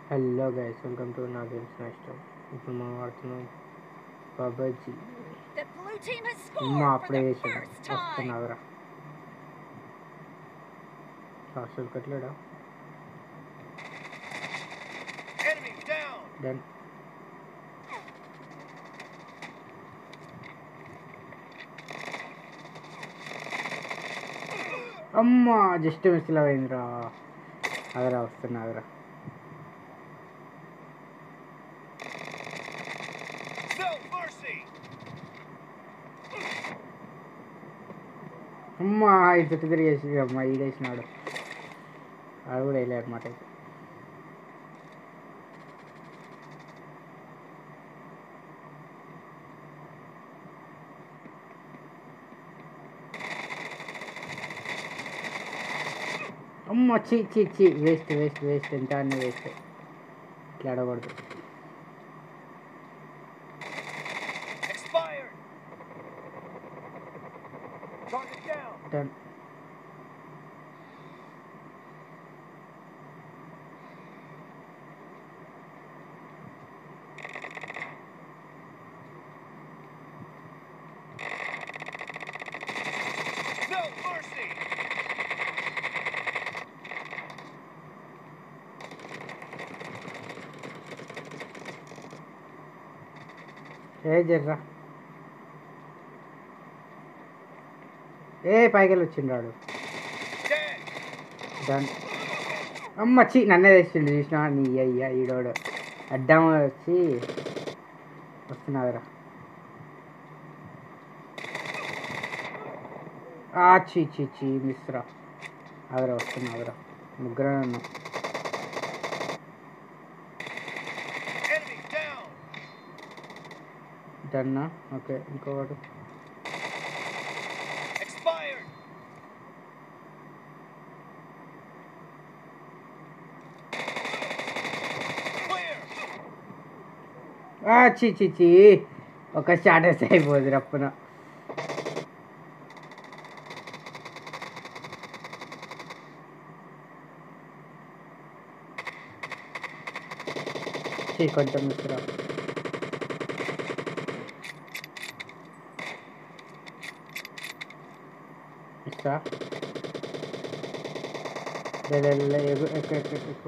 Hello guys, welcome to నా games next. ఇప్పుడు మనం ఆడుతున్నాం పబ్జి. అమ్మ అప్పుడే చేసాడు, వస్తున్నావురా. అసలు కట్టలేడా? డన్. అమ్మ జస్ట్ మిస్లా అయిందిరా. అదరా వస్తున్నా, అదరా. అమ్మ ఇది చుట్టూ తిరిగేసి అమ్మ ఈడేసినాడు. అది కూడా వేయలే అనమాట. అమ్మ చీ చీ చీ, వేస్ట్ వేస్ట్ వేస్ట్, ఎంత అన్నీ వేస్ట్. ఇట్లా ఆడకూడదు. డన్. ఏ జర్రా, ఏ పైకి వచ్చిండాడు. డన్. అమ్మ చీ, నన్నే తెచ్చిండు చూసినా. నీ అయ్యా ఈడోడు అడ్డం వచ్చి వస్తున్నావురా. చీ చీ చీ, మిస్రా. అదరా వస్తున్నావురా, ముగ్గురు ఉన్నాం. డన్నా. ఓకే, ఇంకొకటి. చీ చీ చీ, ఒక షాట్ వేస్తే అయిపోదు రప్పున. చీ, కొంచెం మిస్రా. ఇస్తా ఎక్కువ ఎక్కువ ఎక్కువ.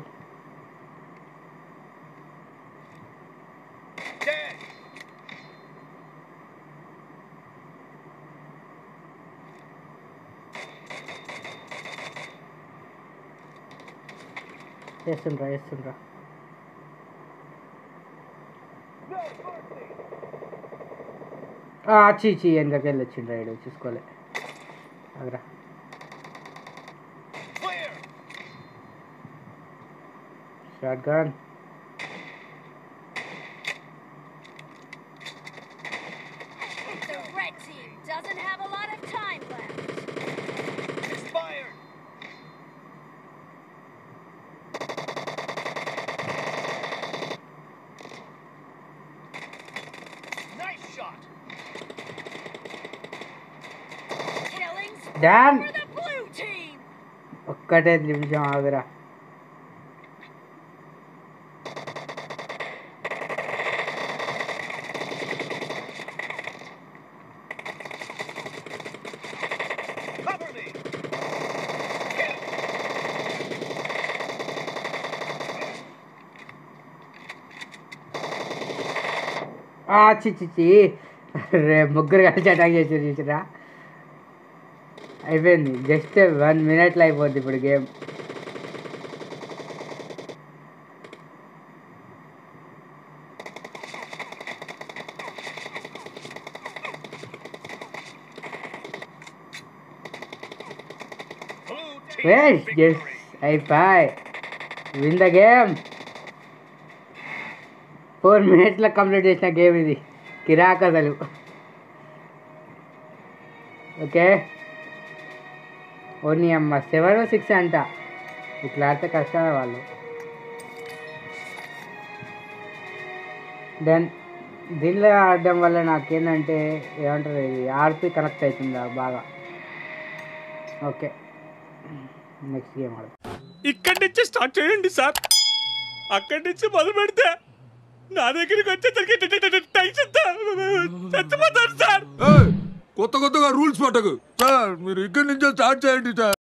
వేస్తుండ్రా వేస్తుండ్రా. చీ చీ, వెనకకెళ్ళి వచ్చిండ్రా. ఇడు చూసుకోలే. అదరా. Shot gun. డాన్. ఒక్కటే నిమిషం ఆగురా. చిచ్చి, రే ముగ్గురు కలిసి అటాక్ చేసి చూసిరా. అయిపోయింది, జస్ట్ 1 minute అయిపోద్ది ఇప్పుడు గేమ్. అయిపోయి win the game. 4 minutes complete చేసిన గేమ్ ఇది. కిరాక్ అసలు. ఓకే, ఓన్లీ అమ్మ 7 or 6 అంట. ఇట్లా ఆడితే కష్టమే వాళ్ళు. దెన్ దీనిలో ఆడడం వల్ల నాకేంటంటే ఏమంటారు, ఇది ఆర్పి కనెక్ట్ అవుతుందా బాగా. ఓకే, నెక్స్ట్ గేమ్ ఆడదాం. ఇక్కడి నుంచి స్టార్ట్ చేయండి సార్. అక్కడి నుంచి మొదలు పెడితే నా దగ్గరికి వచ్చేసరికి టెన్షన్ చచ్చిపోతాను సార్. కొత్తగా రూల్స్ పట్టకు సార్. మీరు ఇక్కడి నుంచే స్టార్ట్ చేయండి సార్.